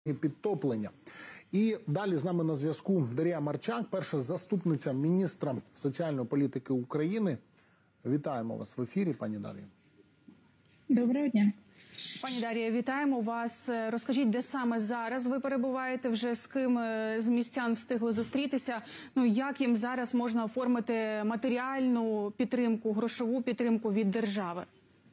підтоплення. І далі з нами на зв'язку Дар'я Марчак, перша заступниця міністра соціальної політики України. Вітаємо вас в ефірі, пані Дар'я. Доброго дня. Пані Дар'я, вітаємо вас. Розкажіть, де саме зараз ви перебуваєте, вже з ким з містян встигли зустрітися? Ну, як їм зараз можна оформити матеріальну підтримку, грошову підтримку від держави?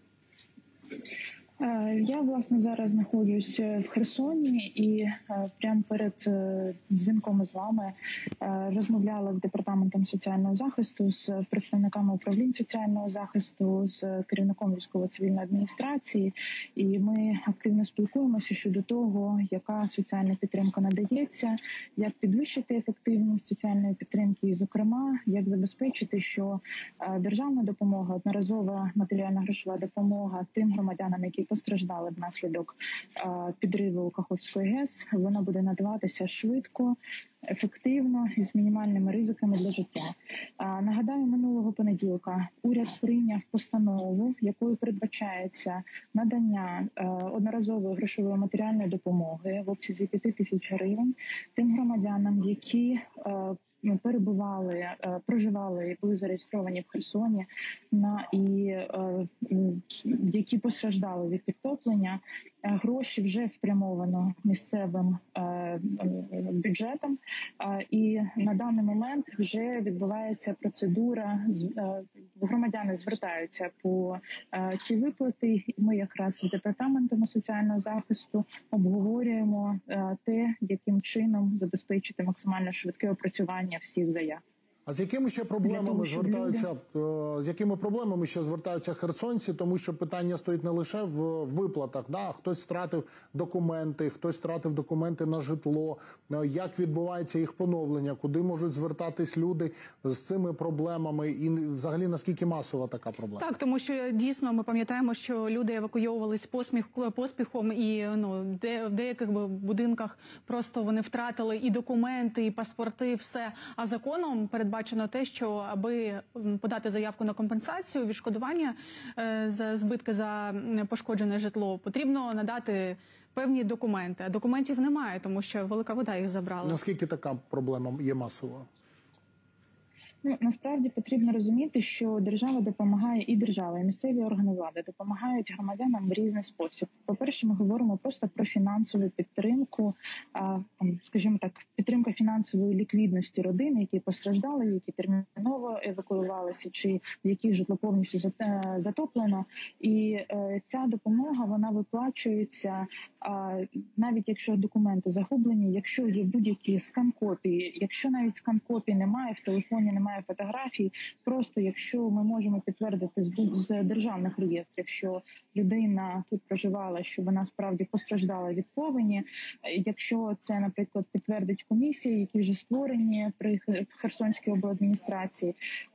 Я, власне, зараз знаходжусь в Херсоні і прямо перед дзвінком з вами розмовляла з департаментом соціального захисту, з представниками управлінь соціального захисту, з керівником військово-цивільної адміністрації. І ми активно спілкуємося щодо того, яка соціальна підтримка надається, як підвищити ефективність соціальної підтримки і, зокрема, як забезпечити, що державна допомога, одноразова матеріальна грошова допомога тим громадянам, які постраждали внаслідок підриву Каховської ГЕС, вона буде надаватися швидко, ефективно і з мінімальними ризиками для життя. Нагадаю, минулого понеділка уряд прийняв постанову, якою передбачається надання одноразової грошової матеріальної допомоги в обсязі 5 тисяч гривень тим громадянам, які перебували, проживали і були зареєстровані в Херсоні, які постраждали від підтоплення. Гроші вже спрямовано місцевим бюджетом, і на даний момент вже відбувається процедура, громадяни звертаються по ці виплати. Ми якраз з департаментом соціального захисту обговорюємо те, яким чином забезпечити максимально швидке опрацювання всіх заяв. А з якими ще проблемами звертаються херсонці, тому що питання стоїть не лише в виплатах, да? Хтось втратив документи на житло, як відбувається їх поновлення, куди можуть звертатись люди з цими проблемами і взагалі наскільки масова така проблема? Так, тому що дійсно ми пам'ятаємо, що люди евакуйовувались поспіхом і в деяких будинках просто вони втратили і документи, і паспорти, все. А законом передбачено те, що аби подати заявку на компенсацію, відшкодування за збитки за пошкоджене житло, потрібно надати певні документи. А документів немає, тому що велика вода їх забрала. Наскільки така проблема є масовою? Насправді потрібно розуміти, що держава допомагає, і держава, і місцеві органи влади допомагають громадянам в різний спосіб. По-перше, ми говоримо просто про фінансову підтримку, скажімо так, підтримка фінансової ліквідності родин, які постраждали, які терміново евакуювалися, чи в яких житло повністю затоплено. І ця допомога, вона виплачується навіть якщо документи загублені, якщо є будь-які скан-копії, якщо навіть скан-копій немає, в телефоні немає фотографій, просто якщо ми можемо підтвердити з державних реєстрів, що людина тут проживала, що вона справді постраждала від повені, якщо це, наприклад, підтвердить комісії, які вже створені при Херсонській обладміністрації,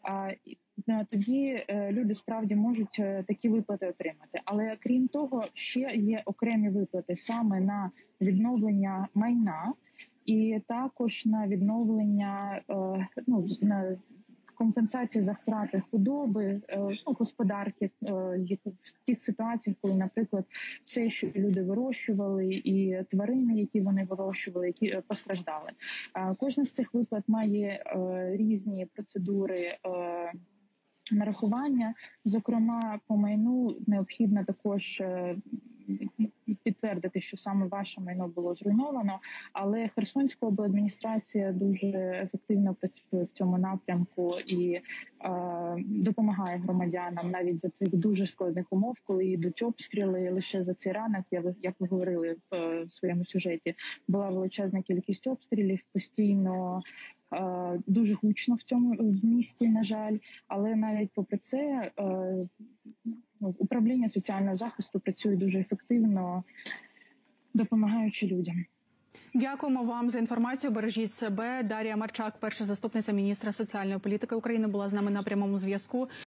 тоді люди справді можуть такі виплати отримати. Але крім того, ще є окремі виплати саме на відновлення майна і також на відновлення, на компенсації за втрати худоби, господарки в тих ситуаціях, коли, наприклад, все, що люди вирощували, і тварини, які вони вирощували, які постраждали. Кожна з цих виплат має різні процедури нарахування. Зокрема, по майну необхідно також підтвердити, що саме ваше майно було зруйновано, але Херсонська обладміністрація дуже ефективно працює в цьому напрямку і допомагає громадянам навіть за цих дуже складних умов, коли йдуть обстріли. Лише за цей ранок, як ви говорили в своєму сюжеті, була величезна кількість обстрілів, постійно дуже гучно в місті, на жаль, але навіть попри це управління соціального захисту працює дуже ефективно, допомагаючи людям. Дякуємо вам за інформацію. Бережіть себе. Дар'я Марчак, перша заступниця міністра соціальної політики України, була з нами на прямому зв'язку.